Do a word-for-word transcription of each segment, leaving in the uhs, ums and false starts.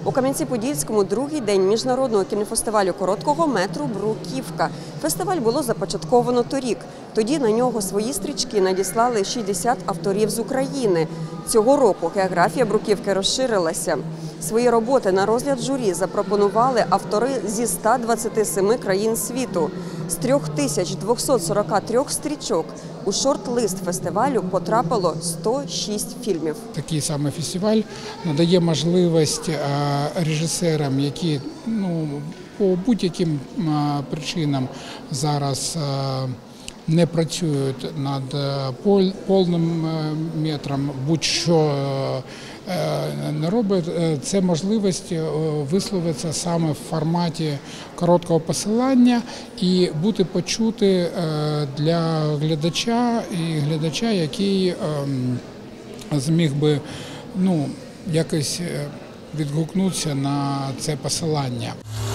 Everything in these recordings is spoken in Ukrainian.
У Кам'янці-Подільському другий день міжнародного кінофестивалю короткого метру «Бруківка». Фестиваль було започатковано торік. Тоді на нього свої стрічки надіслали шістдесят авторів з України. Цього року географія Бруківки розширилася. Свої роботи на розгляд журі запропонували автори зі ста двадцяти семи країн світу. З трьох тисяч двохсот сорока трьох стрічок у шорт-лист фестивалю потрапило сто шість фільмів. Такий саме фестиваль надає можливість режисерам, які ну, по будь-яким причинам зараз не працюють над повним метром, будь-що не робить, це можливість висловитися саме в форматі короткого посилання і бути почути для глядача, і глядача, який зміг би ну, якось відгукнутися на це посилання.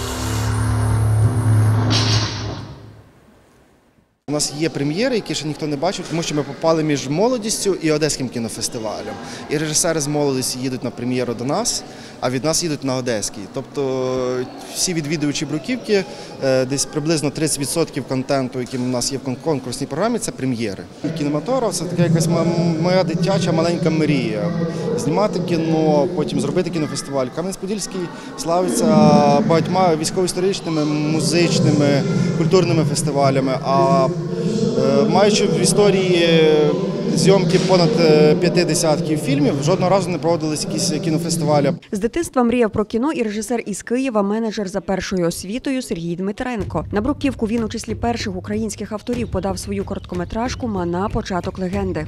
У нас є прем'єри, які ще ніхто не бачив, тому що ми попали між молодістю і Одеським кінофестивалем. І режисери з молодості їдуть на прем'єру до нас, а від нас їдуть на Одеський. Тобто всі відвідувачі Бруківки, десь приблизно тридцять відсотків контенту, який у нас є в конкурсній програмі, це прем'єри. Кінематограф – це така якась моя дитяча маленька мрія. Знімати кіно, потім зробити кінофестиваль. Кам'янець-Подільський славиться багатьма військово-історичними, музичними, культурними фестивалями. А маючи в історії зйомки понад п'яти десятків фільмів, жодного разу не проводились якісь кінофестивалі. З дитинства мріяв про кіно і режисер із Києва, менеджер за першою освітою Сергій Дмитренко. На Бруківку він у числі перших українських авторів подав свою короткометражку «Мана. Початок легенди».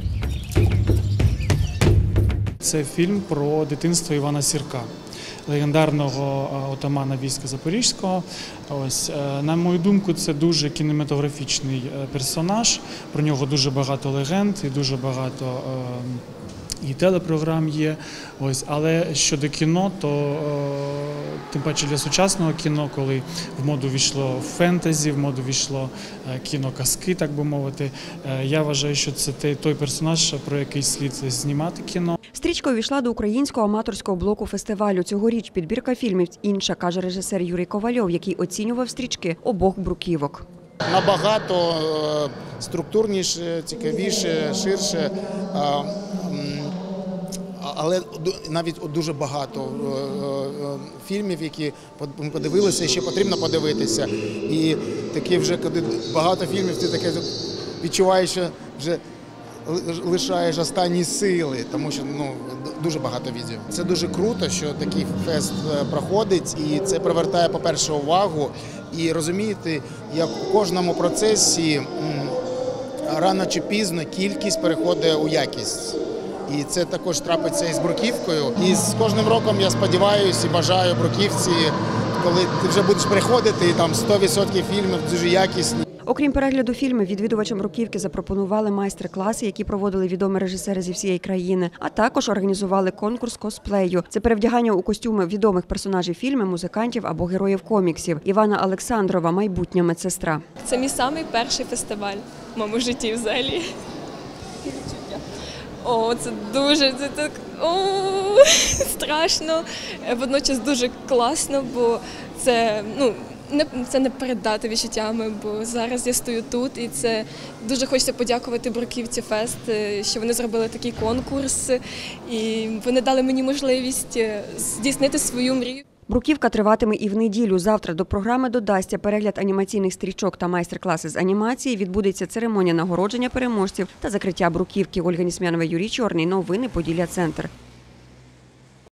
Це фільм про дитинство Івана Сірка, легендарного отамана війська Запорізького. Ось, на мою думку, це дуже кінематографічний персонаж, про нього дуже багато легенд і дуже багато і телепрограм є. Ось, але щодо кіно, то тим паче для сучасного кіно, коли в моду війшло фентезі, в моду війшло кіно-казки, так би мовити, я вважаю, що це той персонаж, про який слід знімати кіно. Стрічка увійшла до українського аматорського блоку фестивалю. Цьогоріч підбірка фільмів інша, каже режисер Юрій Ковальов, який оцінював стрічки обох Бруківок. Набагато структурніше, цікавіше, ширше, але навіть дуже багато фільмів, які ми подивилися, і ще потрібно подивитися. І такі вже, коли багато фільмів, ти таке відчуваєш, що вже лишаєш останні сили, тому що ну, дуже багато відео. Це дуже круто, що такий фест проходить, і це привертає, по-перше, увагу. І розумієте, як у кожному процесі рано чи пізно кількість переходить у якість. І це також трапиться і з Бруківкою. І з кожним роком я сподіваюся і бажаю Бруківці, коли ти вже будеш приходити, і там сто відсотків фільмів дуже якісні. Окрім перегляду фільмів, відвідувачам Бруківки запропонували майстер-класи, які проводили відомі режисери зі всієї країни, а також організували конкурс косплею. Це перевдягання у костюми відомих персонажів фільмів, музикантів або героїв коміксів. Івана Олександрова – майбутня медсестра. Це мій самий перший фестиваль в моєму житті взагалі. О, це дуже, це так, о, страшно, водночас дуже класно, бо це, ну, не, це не передати відчуттями, бо зараз я стою тут, і це дуже хочеться подякувати Бруківці Фест, що вони зробили такий конкурс, і вони дали мені можливість здійснити свою мрію. Бруківка триватиме і в неділю. Завтра до програми додасться перегляд анімаційних стрічок та майстер-класи з анімації. Відбудеться церемонія нагородження переможців та закриття Бруківки. Ольга Нісмянова, Юрій Чорний. Новини Поділля Центр.